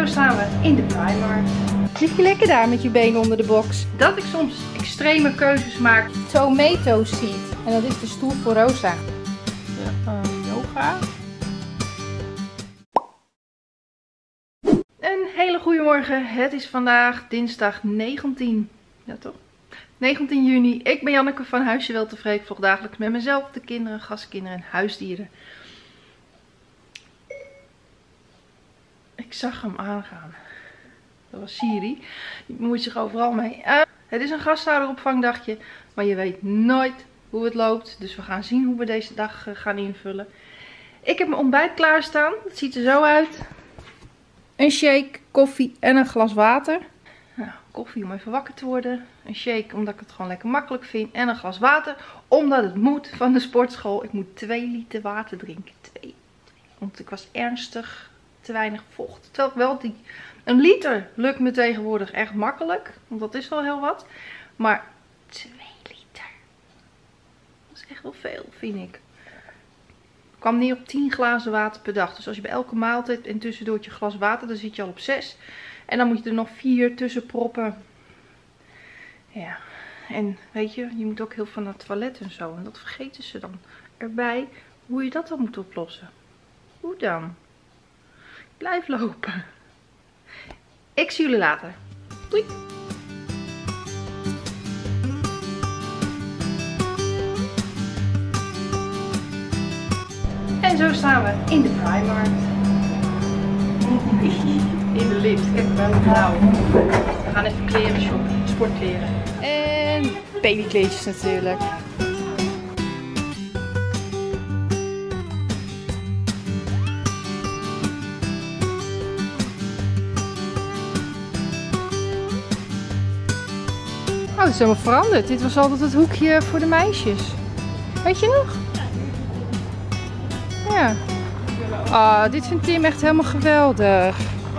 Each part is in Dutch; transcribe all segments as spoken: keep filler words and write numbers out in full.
zo staan we in de Primark. Lig je lekker daar met je benen onder de box? Dat ik soms extreme keuzes maak. Tomato seat. En dat is de stoel voor Rosa. Uh, yoga. Een hele goede morgen. Het is vandaag dinsdag negentien. Ja toch? negentien juni. Ik ben Janneke van Huisje Weltevreden. Ik vlog dagelijks met mezelf, de kinderen, gastkinderen en huisdieren. Ik zag hem aangaan. Dat was Siri. Die bemoeit zich overal mee. Uh, het is een gasthouderopvangdagje. Maar je weet nooit hoe het loopt. Dus we gaan zien hoe we deze dag uh, gaan invullen. Ik heb mijn ontbijt klaarstaan. Het ziet er zo uit. Een shake, koffie en een glas water. Nou, koffie om even wakker te worden. Een shake omdat ik het gewoon lekker makkelijk vind. En een glas water omdat het moet van de sportschool. Ik moet twee liter water drinken. Twee. Want ik was ernstig te weinig vocht. Terwijl ik wel die... Een liter lukt me tegenwoordig echt makkelijk. Want dat is wel heel wat. Maar twee liter. Dat is echt wel veel, vind ik. Ik kwam neer op tien glazen water per dag. Dus als je bij elke maaltijd en tussendoor je glas water, dan zit je al op zes. En dan moet je er nog vier tussen proppen. Ja. En weet je, je moet ook heel veel naar het toilet en zo. En dat vergeten ze dan erbij. Hoe je dat dan moet oplossen. Hoe dan? Blijf lopen. Ik zie jullie later. Doei! En zo staan we in de Primark. In de lift. Ik heb hem wel moeten houden. We gaan even kleren shoppen. Sportkleren. En babykleedjes natuurlijk. Oh, het is helemaal veranderd. Dit was altijd het hoekje voor de meisjes. Weet je nog? Ja. Ah, dit vindt Tim echt helemaal geweldig.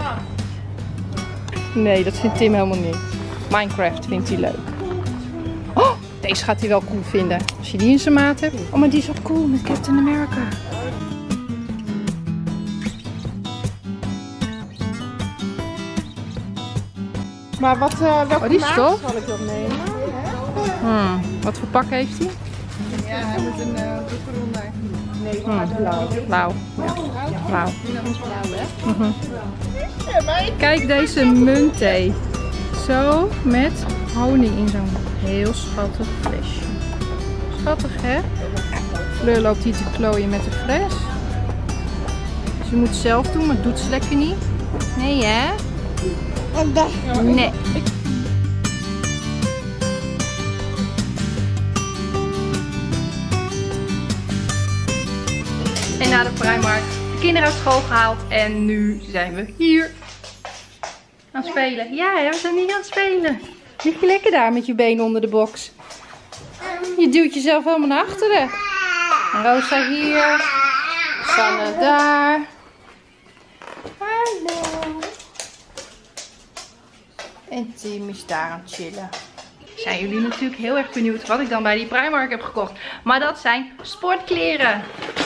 Nee, dat vindt Tim helemaal niet. Minecraft vindt hij leuk. Oh, deze gaat hij wel cool vinden. Als je die in zijn maat hebt. Oh, maar die is ook cool met Captain America. Maar wat, uh, welke oh, die maat stof? zal ik dat nemen? Hmm. Wat voor pak heeft hij? Ja, hij moet een uh, broek eronder. Nee, Hmm. blauw. Blauw. Ja. Blauw. Blauw, hè? Mm-hmm. Kijk deze muntthee. Zo met honing in zo'n heel schattig flesje. Schattig, hè? Fleur loopt hier te klooien met de fles. Ze moet het zelf doen, maar doet ze lekker niet. Nee, hè? Nee. En na de Primark de kinderen uit school gehaald. En nu zijn we hier aan het spelen. Ja, we zijn hier aan het spelen. Lig je lekker daar met je benen onder de box? Je duwt jezelf helemaal naar achteren. Rosa hier. Sanne daar. Hallo. En Tim is daar aan het chillen. Zijn jullie natuurlijk heel erg benieuwd wat ik dan bij die Primark heb gekocht. Maar dat zijn sportkleren.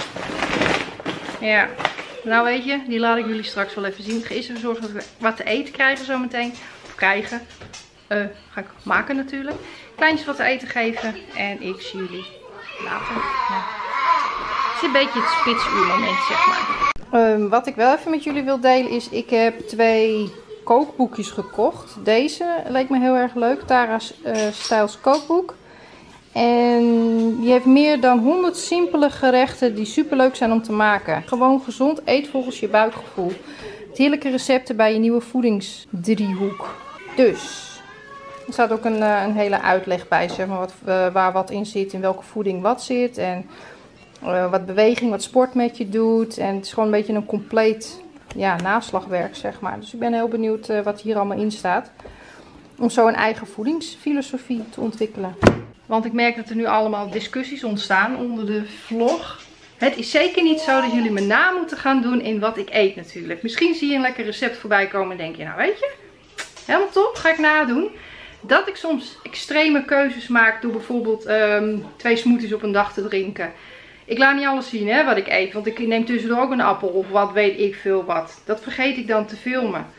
Ja, nou weet je, die laat ik jullie straks wel even zien. Ik ga eerst even zorgen dat we wat te eten krijgen zometeen. Of krijgen. Uh, ga ik maken natuurlijk. Kleintjes wat te eten geven. En ik zie jullie later. Ja. Het is een beetje het spitsuurmoment, zeg maar. Um, wat ik wel even met jullie wil delen is, ik heb twee kookboekjes gekocht. Deze leek me heel erg leuk. Tara's uh, Styles kookboek. En die heeft meer dan honderd simpele gerechten die super leuk zijn om te maken. Gewoon gezond, eet volgens je buikgevoel. Heerlijke recepten bij je nieuwe voedingsdriehoek. Dus, er staat ook een, een hele uitleg bij, zeg maar, wat, uh, waar wat in zit, in welke voeding wat zit. En uh, wat beweging, wat sport met je doet. En het is gewoon een beetje een compleet ja, naslagwerk, zeg maar. Dus ik ben heel benieuwd uh, wat hier allemaal in staat. Om zo een eigen voedingsfilosofie te ontwikkelen. Want ik merk dat er nu allemaal discussies ontstaan onder de vlog. Het is zeker niet zo dat jullie me na moeten gaan doen in wat ik eet natuurlijk. Misschien zie je een lekker recept voorbij komen en denk je, nou weet je, helemaal top, ga ik nadoen. Dat ik soms extreme keuzes maak door bijvoorbeeld um, twee smoothies op een dag te drinken. Ik laat niet alles zien hè, wat ik eet, want ik neem tussendoor ook een appel of wat weet ik veel wat. Dat vergeet ik dan te filmen.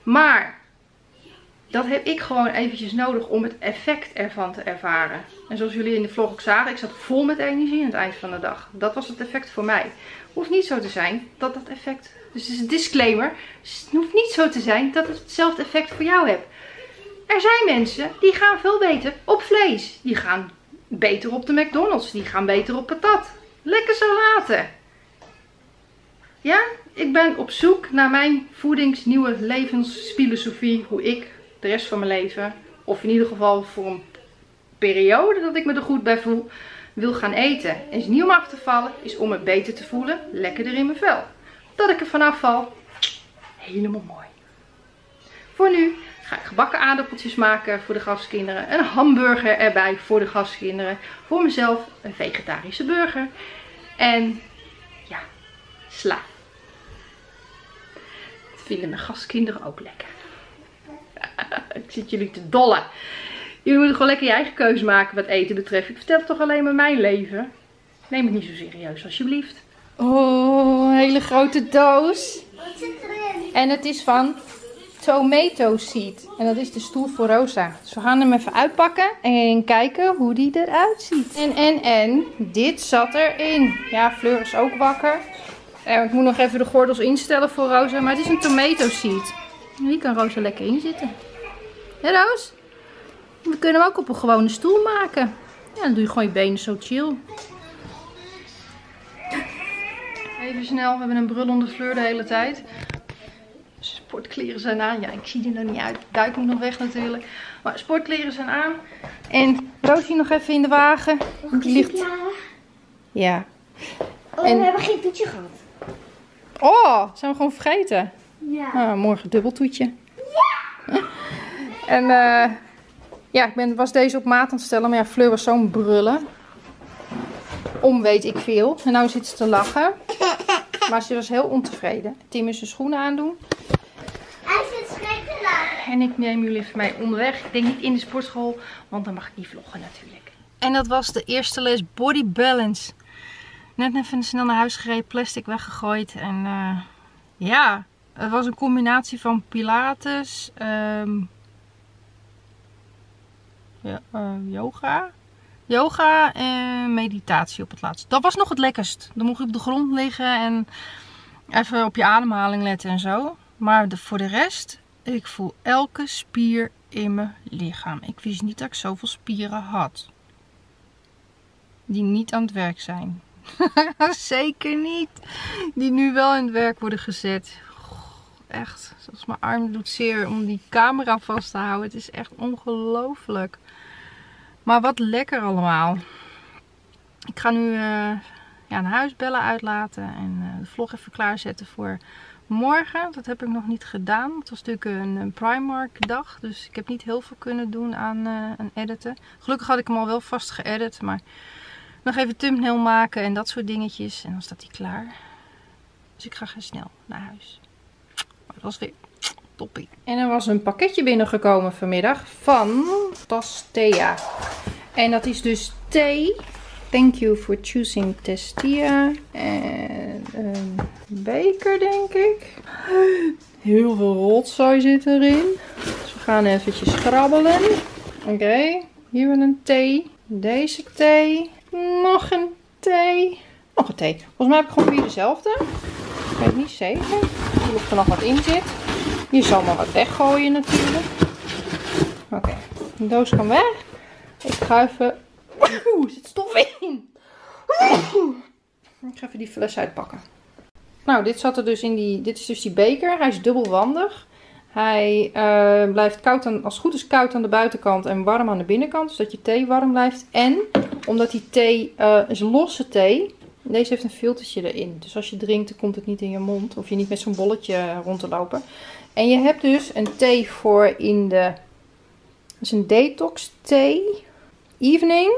Maar dat heb ik gewoon eventjes nodig om het effect ervan te ervaren. En zoals jullie in de vlog ook zagen, ik zat vol met energie aan het eind van de dag. Dat was het effect voor mij. Hoeft niet zo te zijn dat dat effect... Dus het is een disclaimer. Dus het hoeft niet zo te zijn dat het hetzelfde effect voor jou hebt. Er zijn mensen die gaan veel beter op vlees. Die gaan beter op de McDonald's. Die gaan beter op patat. Lekker zo laten. Ja, ik ben op zoek naar mijn voedingsnieuwe levensfilosofie. Hoe ik de rest van mijn leven, of in ieder geval voor een periode dat ik me er goed bij voel, wil gaan eten. En is niet om af te vallen, is om me beter te voelen, lekkerder in mijn vel. Dat ik er vanaf val, helemaal mooi. Voor nu ga ik gebakken aardappeltjes maken voor de gastkinderen. Een hamburger erbij voor de gastkinderen. Voor mezelf een vegetarische burger. En ja, sla. Dat vinden mijn gastkinderen ook lekker. Ik zit jullie te dollen. Jullie moeten gewoon lekker je eigen keuze maken wat eten betreft. Ik vertel het toch alleen maar mijn leven. Neem het niet zo serieus alsjeblieft. Oh, een hele grote doos. Wat zit erin? En het is van Tomato Seed. En dat is de stoel voor Rosa. Dus we gaan hem even uitpakken en kijken hoe die eruit ziet. En, en, en, dit zat erin. Ja, Fleur is ook wakker. En ik moet nog even de gordels instellen voor Rosa. Maar het is een Tomato Seed. Hier kan Rosa lekker in zitten. Hé Roos? We kunnen hem ook op een gewone stoel maken. Ja, dan doe je gewoon je benen zo chill. Even snel, we hebben een brullende Fleur de hele tijd. Sportkleren zijn aan. Ja, ik zie er nog niet uit. Duik moet nog weg natuurlijk. Maar sportkleren zijn aan. En Roosje nog even in de wagen. Die ligt... Ja. Oh, En- we hebben geen toetje gehad. Oh, zijn we gewoon vergeten. Ja. Ah, morgen dubbeltoetje. Ja! En eh ja, ik ben, was deze op maat aan het stellen. Maar ja, Fleur was zo'n brullen. Om weet ik veel. En nou zit ze te lachen. Maar ze was heel ontevreden. Tim is zijn schoenen aandoen. Hij zit schrikkelijk. En ik neem jullie even mee onderweg. Ik denk niet in de sportschool, want dan mag ik niet vloggen natuurlijk. En dat was de eerste les Body Balance. Net even snel naar huis gereden, plastic weggegooid. En uh, ja, het was een combinatie van pilates, um, ja, uh, yoga, yoga en meditatie op het laatst. Dat was nog het lekkerst. Dan mocht je op de grond liggen en even op je ademhaling letten en zo. Maar de, voor de rest, ik voel elke spier in mijn lichaam. Ik wist niet dat ik zoveel spieren had. Die niet aan het werk zijn. Zeker niet. Die nu wel in het werk worden gezet. Goh, echt. Zoals mijn arm doet zeer om die camera vast te houden. Het is echt ongelooflijk. Maar wat lekker allemaal. Ik ga nu uh, ja, naar huis bellen uitlaten. En uh, de vlog even klaarzetten voor morgen. Dat heb ik nog niet gedaan. Het was natuurlijk een, een Primark dag. Dus ik heb niet heel veel kunnen doen aan, uh, aan editen. Gelukkig had ik hem al wel vast geëdit. Maar nog even thumbnail maken en dat soort dingetjes. En dan staat hij klaar. Dus ik ga gaan snel naar huis. Maar dat was weer toppie. En er was een pakketje binnengekomen vanmiddag van Tastea. En dat is dus thee. Thank you for choosing Tastea. En een beker denk ik. Heel veel rotzooi zit erin. Dus we gaan eventjes grabbelen. Oké, okay. Hier hebben we een thee. Deze thee. Nog een thee. Nog een thee. Volgens mij heb ik gewoon weer dezelfde. Ik weet niet zeker. Ik voel of er nog wat in zit. Hier zal maar wat weggooien natuurlijk. Oké, okay. De doos kan weg. Ik ga even... Oeh, er zit stof in. Ik ga even die fles uitpakken. Nou, dit zat er dus in die... Dit is dus die beker. Hij is dubbelwandig. Hij uh, blijft koud aan, als het goed is koud aan de buitenkant en warm aan de binnenkant. Zodat je thee warm blijft. En omdat die thee uh, is losse thee. Deze heeft een filtertje erin. Dus als je drinkt dan komt het niet in je mond. Hoef je niet met zo'n bolletje rond te lopen. En je hebt dus een thee voor in de... Dat is een detox thee. Evening.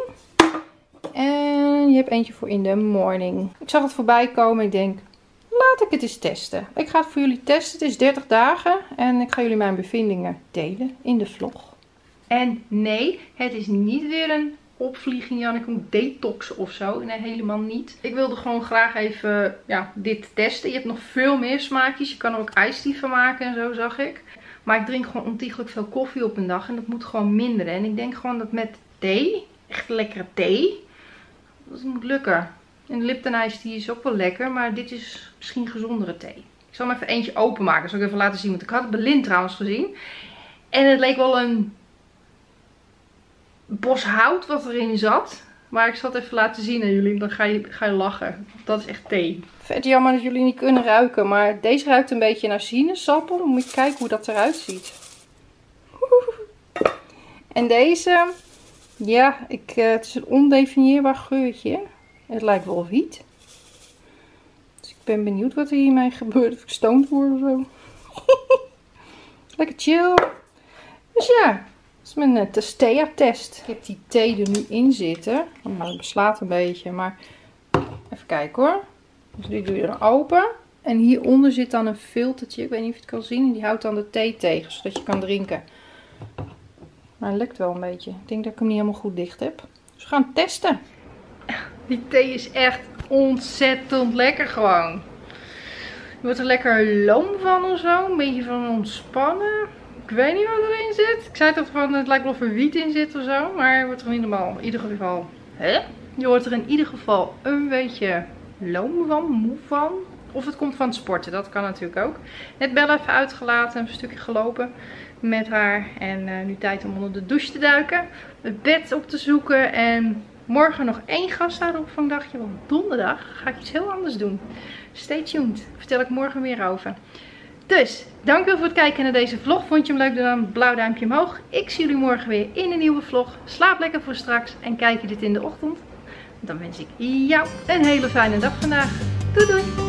En je hebt eentje voor in de morning. Ik zag het voorbij komen. Ik denk... Laat ik het eens testen. Ik ga het voor jullie testen. Het is dertig dagen. En ik ga jullie mijn bevindingen delen in de vlog. En nee, het is niet weer een opvlieging, Janneke, een detox of zo. Nee, helemaal niet. Ik wilde gewoon graag even ja, dit testen. Je hebt nog veel meer smaakjes. Je kan er ook iced tea van maken en zo, zag ik. Maar ik drink gewoon ontiegelijk veel koffie op een dag. En dat moet gewoon minderen. En ik denk gewoon dat met thee, echt lekkere thee, dat moet lukken. En de Lipton ijs die is ook wel lekker. Maar dit is misschien gezondere thee. Ik zal hem even eentje openmaken. Dat zal ik even laten zien. Want ik had het bij Lin trouwens gezien. En het leek wel een bos hout wat erin zat. Maar ik zal het even laten zien aan jullie. Dan ga je, ga je lachen. Dat is echt thee. Vet jammer dat jullie niet kunnen ruiken. Maar deze ruikt een beetje naar sinaasappel. Dan moet je kijken hoe dat eruit ziet. En deze. Ja, ik, uh, het is een ondefinieerbaar geurtje. Het lijkt wel wiet. Dus ik ben benieuwd wat er hiermee gebeurt. Of ik stoned word of zo. Lekker chill. Dus ja, dat is mijn uh, Testea-test. Ik heb die thee er nu in zitten. Nou, het beslaat een beetje, maar even kijken hoor. Dus die doe je dan open. En hieronder zit dan een filtertje. Ik weet niet of je het kan zien. Die houdt dan de thee tegen, zodat je kan drinken. Maar het lekt wel een beetje. Ik denk dat ik hem niet helemaal goed dicht heb. Dus we gaan testen. Die thee is echt ontzettend lekker gewoon. Je wordt er lekker loom van of zo. Een beetje van ontspannen. Ik weet niet wat erin zit. Ik zei toch van het lijkt wel of er wiet in zit of zo. Maar je wordt er in ieder geval, in ieder geval hè? Je wordt er in ieder geval een beetje loom van, moe van. Of het komt van het sporten, dat kan natuurlijk ook. Net Bella even uitgelaten, een stukje gelopen met haar. En uh, nu tijd om onder de douche te duiken. Het bed op te zoeken. En morgen nog één gasthouderopvangdagje. Want donderdag ga ik iets heel anders doen. Stay tuned. Daar vertel ik morgen weer over. Dus, dankjewel voor het kijken naar deze vlog. Vond je hem leuk? Doe dan een blauw duimpje omhoog. Ik zie jullie morgen weer in een nieuwe vlog. Slaap lekker voor straks. En kijk je dit in de ochtend. Dan wens ik jou een hele fijne dag vandaag. Doei doei!